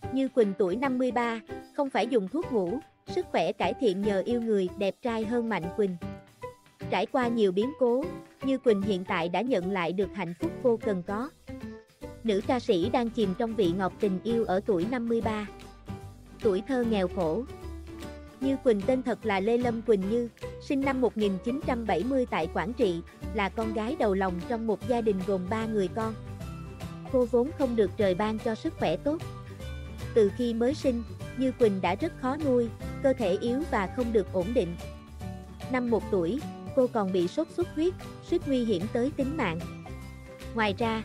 Như Quỳnh tuổi 53, không phải dùng thuốc ngủ, sức khỏe cải thiện nhờ yêu người đẹp trai hơn Mạnh Quỳnh. Trải qua nhiều biến cố, Như Quỳnh hiện tại đã nhận lại được hạnh phúc cô cần có. Nữ ca sĩ đang chìm trong vị ngọt tình yêu ở tuổi 53. Tuổi thơ nghèo khổ. Như Quỳnh tên thật là Lê Lâm Quỳnh Như, sinh năm 1970 tại Quảng Trị, là con gái đầu lòng trong một gia đình gồm 3 người con. Cô vốn không được trời ban cho sức khỏe tốt. Từ khi mới sinh, Như Quỳnh đã rất khó nuôi, cơ thể yếu và không được ổn định. Năm 1 tuổi, cô còn bị sốt xuất huyết, suýt nguy hiểm tới tính mạng. Ngoài ra,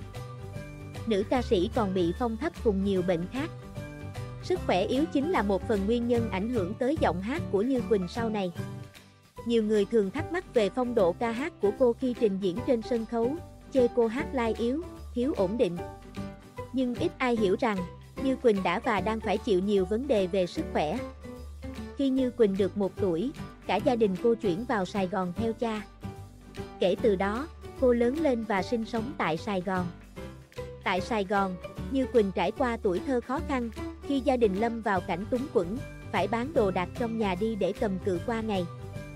nữ ca sĩ còn bị phong thấp cùng nhiều bệnh khác. Sức khỏe yếu chính là một phần nguyên nhân ảnh hưởng tới giọng hát của Như Quỳnh sau này. Nhiều người thường thắc mắc về phong độ ca hát của cô khi trình diễn trên sân khấu, chê cô hát live yếu, thiếu ổn định. Nhưng ít ai hiểu rằng, Như Quỳnh đã và đang phải chịu nhiều vấn đề về sức khỏe. Khi Như Quỳnh được 1 tuổi, cả gia đình cô chuyển vào Sài Gòn theo cha. Kể từ đó, cô lớn lên và sinh sống tại Sài Gòn. Tại Sài Gòn, Như Quỳnh trải qua tuổi thơ khó khăn, khi gia đình lâm vào cảnh túng quẫn, phải bán đồ đạc trong nhà đi để cầm cự qua ngày.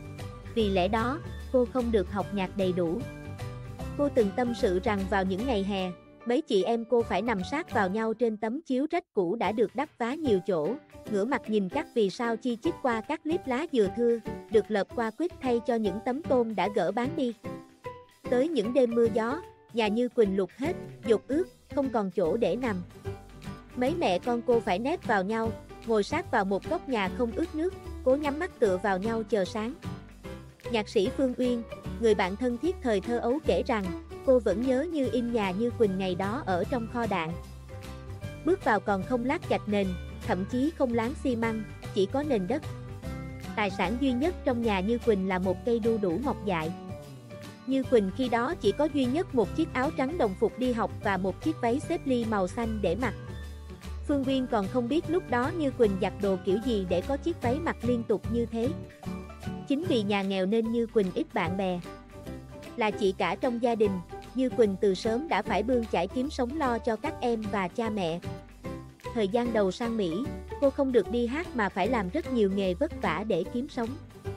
Vì lẽ đó, cô không được học nhạc đầy đủ. Cô từng tâm sự rằng vào những ngày hè, mấy chị em cô phải nằm sát vào nhau trên tấm chiếu rách cũ đã được đắp vá nhiều chỗ, ngửa mặt nhìn các vì sao chi chít qua các clip lá dừa thưa, được lợp qua quýt thay cho những tấm tôn đã gỡ bán đi. Tới những đêm mưa gió, nhà Như Quỳnh lụt hết, dột ướt, không còn chỗ để nằm. Mấy mẹ con cô phải nép vào nhau, ngồi sát vào một góc nhà không ướt nước, cố nhắm mắt tựa vào nhau chờ sáng. Nhạc sĩ Phương Uyên, người bạn thân thiết thời thơ ấu kể rằng, cô vẫn nhớ như in nhà Như Quỳnh ngày đó ở trong kho đạn. Bước vào còn không lát gạch nền, thậm chí không láng xi măng, chỉ có nền đất. Tài sản duy nhất trong nhà Như Quỳnh là một cây đu đủ mọc dại. Như Quỳnh khi đó chỉ có duy nhất một chiếc áo trắng đồng phục đi học và một chiếc váy xếp ly màu xanh để mặc. Phương Uyên còn không biết lúc đó Như Quỳnh giặt đồ kiểu gì để có chiếc váy mặc liên tục như thế. Chính vì nhà nghèo nên Như Quỳnh ít bạn bè. Là chị cả trong gia đình, Như Quỳnh từ sớm đã phải bươn chải kiếm sống lo cho các em và cha mẹ. Thời gian đầu sang Mỹ, cô không được đi hát mà phải làm rất nhiều nghề vất vả để kiếm sống,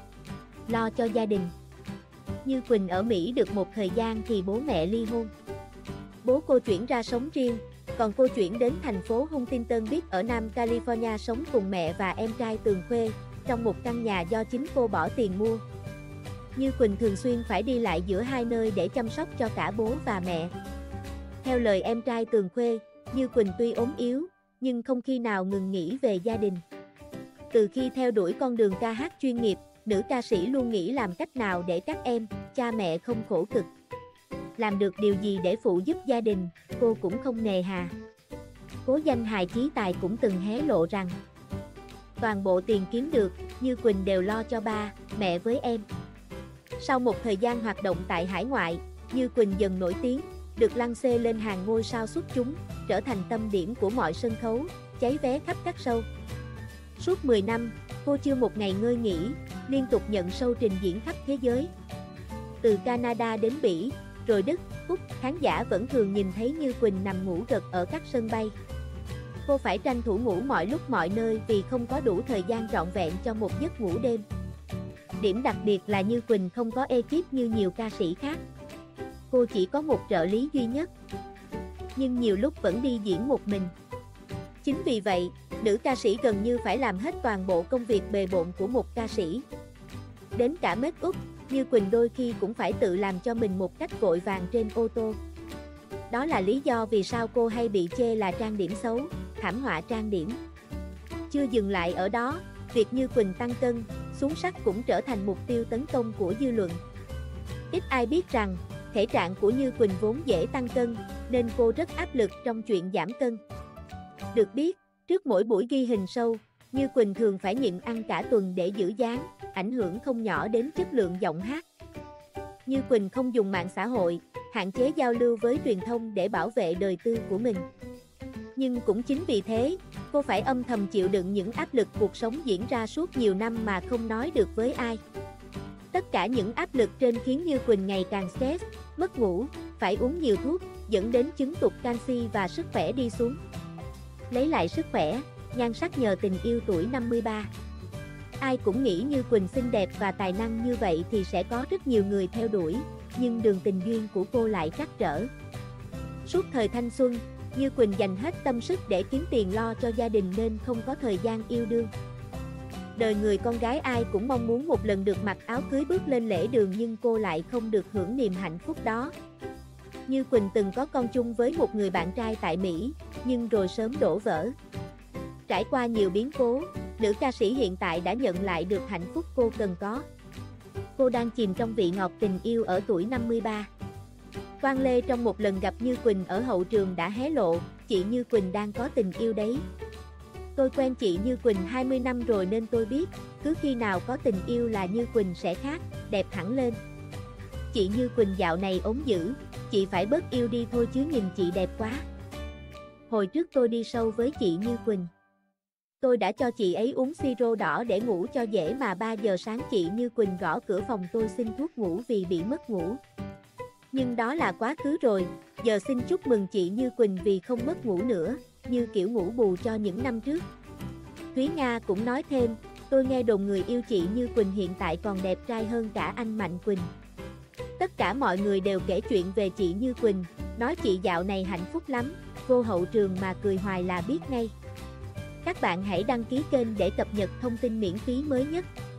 lo cho gia đình. Như Quỳnh ở Mỹ được một thời gian thì bố mẹ ly hôn. Bố cô chuyển ra sống riêng, còn cô chuyển đến thành phố Huntington Beach ở Nam California sống cùng mẹ và em trai Tường Khuê, trong một căn nhà do chính cô bỏ tiền mua. Như Quỳnh thường xuyên phải đi lại giữa hai nơi để chăm sóc cho cả bố và mẹ. Theo lời em trai Tường Khuê, Như Quỳnh tuy ốm yếu, nhưng không khi nào ngừng nghĩ về gia đình. Từ khi theo đuổi con đường ca hát chuyên nghiệp, nữ ca sĩ luôn nghĩ làm cách nào để các em, cha mẹ không khổ cực. Làm được điều gì để phụ giúp gia đình, cô cũng không nề hà. Cố danh hài chí tài cũng từng hé lộ rằng, toàn bộ tiền kiếm được, Như Quỳnh đều lo cho ba, mẹ với em. Sau một thời gian hoạt động tại hải ngoại, Như Quỳnh dần nổi tiếng, được lăng xê lên hàng ngôi sao xuất chúng, trở thành tâm điểm của mọi sân khấu, cháy vé khắp các show. Suốt 10 năm, cô chưa một ngày ngơi nghỉ, liên tục nhận show trình diễn khắp thế giới. Từ Canada đến Bỉ, rồi Đức, Úc, khán giả vẫn thường nhìn thấy Như Quỳnh nằm ngủ gật ở các sân bay. Cô phải tranh thủ ngủ mọi lúc mọi nơi vì không có đủ thời gian trọn vẹn cho một giấc ngủ đêm. Điểm đặc biệt là Như Quỳnh không có ekip như nhiều ca sĩ khác. Cô chỉ có một trợ lý duy nhất, nhưng nhiều lúc vẫn đi diễn một mình. Chính vì vậy, nữ ca sĩ gần như phải làm hết toàn bộ công việc bề bộn của một ca sĩ. Đến cả make up, Như Quỳnh đôi khi cũng phải tự làm cho mình một cách vội vàng trên ô tô. Đó là lý do vì sao cô hay bị chê là trang điểm xấu, thảm họa trang điểm. Chưa dừng lại ở đó, việc Như Quỳnh tăng cân, xuống sắc cũng trở thành mục tiêu tấn công của dư luận. Ít ai biết rằng, thể trạng của Như Quỳnh vốn dễ tăng cân, nên cô rất áp lực trong chuyện giảm cân. Được biết, trước mỗi buổi ghi hình show, Như Quỳnh thường phải nhịn ăn cả tuần để giữ dáng, ảnh hưởng không nhỏ đến chất lượng giọng hát. Như Quỳnh không dùng mạng xã hội, hạn chế giao lưu với truyền thông để bảo vệ đời tư của mình. Nhưng cũng chính vì thế, cô phải âm thầm chịu đựng những áp lực cuộc sống diễn ra suốt nhiều năm mà không nói được với ai. Tất cả những áp lực trên khiến Như Quỳnh ngày càng stress, mất ngủ, phải uống nhiều thuốc, dẫn đến chứng tụt canxi và sức khỏe đi xuống. Lấy lại sức khỏe, nhan sắc nhờ tình yêu tuổi 53. Ai cũng nghĩ Như Quỳnh xinh đẹp và tài năng như vậy thì sẽ có rất nhiều người theo đuổi, nhưng đường tình duyên của cô lại trắc trở. Suốt thời thanh xuân, Như Quỳnh dành hết tâm sức để kiếm tiền lo cho gia đình nên không có thời gian yêu đương. Đời người con gái ai cũng mong muốn một lần được mặc áo cưới bước lên lễ đường nhưng cô lại không được hưởng niềm hạnh phúc đó. Như Quỳnh từng có con chung với một người bạn trai tại Mỹ, nhưng rồi sớm đổ vỡ. Trải qua nhiều biến cố, nữ ca sĩ hiện tại đã nhận lại được hạnh phúc cô cần có. Cô đang chìm trong vị ngọt tình yêu ở tuổi 53. Quang Lê trong một lần gặp Như Quỳnh ở hậu trường đã hé lộ, chị Như Quỳnh đang có tình yêu đấy. Tôi quen chị Như Quỳnh 20 năm rồi nên tôi biết, cứ khi nào có tình yêu là Như Quỳnh sẽ khác, đẹp hẳn lên. Chị Như Quỳnh dạo này ốm dữ, chị phải bớt yêu đi thôi chứ nhìn chị đẹp quá. Hồi trước tôi đi show với chị Như Quỳnh. Tôi đã cho chị ấy uống siro đỏ để ngủ cho dễ mà 3 giờ sáng chị Như Quỳnh gõ cửa phòng tôi xin thuốc ngủ vì bị mất ngủ. Nhưng đó là quá khứ rồi, giờ xin chúc mừng chị Như Quỳnh vì không mất ngủ nữa, như kiểu ngủ bù cho những năm trước. Thúy Nga cũng nói thêm, tôi nghe đồn người yêu chị Như Quỳnh hiện tại còn đẹp trai hơn cả anh Mạnh Quỳnh. Tất cả mọi người đều kể chuyện về chị Như Quỳnh, nói chị dạo này hạnh phúc lắm, vô hậu trường mà cười hoài là biết ngay. Các bạn hãy đăng ký kênh để cập nhật thông tin miễn phí mới nhất.